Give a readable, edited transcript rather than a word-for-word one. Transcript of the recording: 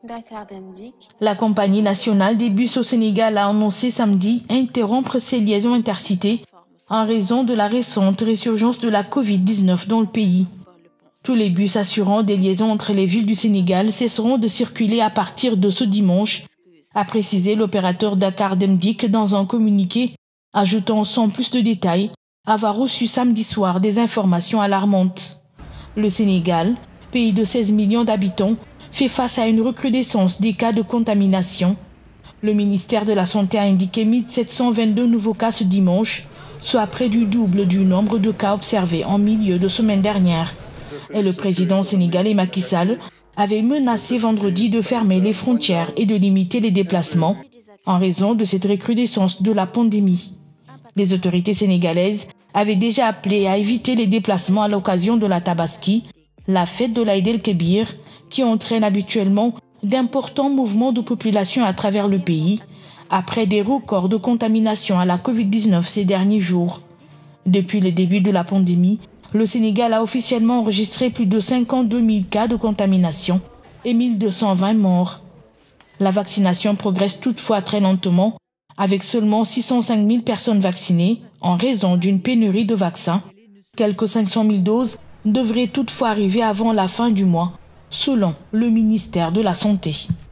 Dakar Dem Dikk. La compagnie nationale des bus au Sénégal a annoncé samedi interrompre ses liaisons intercités en raison de la récente résurgence de la Covid-19 dans le pays. Tous les bus assurant des liaisons entre les villes du Sénégal cesseront de circuler à partir de ce dimanche, a précisé l'opérateur Dakar Dem Dikk dans un communiqué, ajoutant sans plus de détails avoir reçu samedi soir des informations alarmantes. Le Sénégal, pays de 16 millions d'habitants, fait face à une recrudescence des cas de contamination. Le ministère de la Santé a indiqué 1722 nouveaux cas ce dimanche, soit près du double du nombre de cas observés en milieu de semaine dernière. Et le président sénégalais Macky Sall avait menacé vendredi de fermer les frontières et de limiter les déplacements en raison de cette recrudescence de la pandémie. Les autorités sénégalaises avaient déjà appelé à éviter les déplacements à l'occasion de la Tabaski, la fête de l'Aïd el-Kébir, qui entraîne habituellement d'importants mouvements de population à travers le pays, après des records de contamination à la Covid-19 ces derniers jours. Depuis le début de la pandémie, le Sénégal a officiellement enregistré plus de 52 000 cas de contamination et 1220 morts. La vaccination progresse toutefois très lentement, avec seulement 605 000 personnes vaccinées en raison d'une pénurie de vaccins. Quelques 500 000 doses devraient toutefois arriver avant la fin du mois, selon le ministère de la Santé.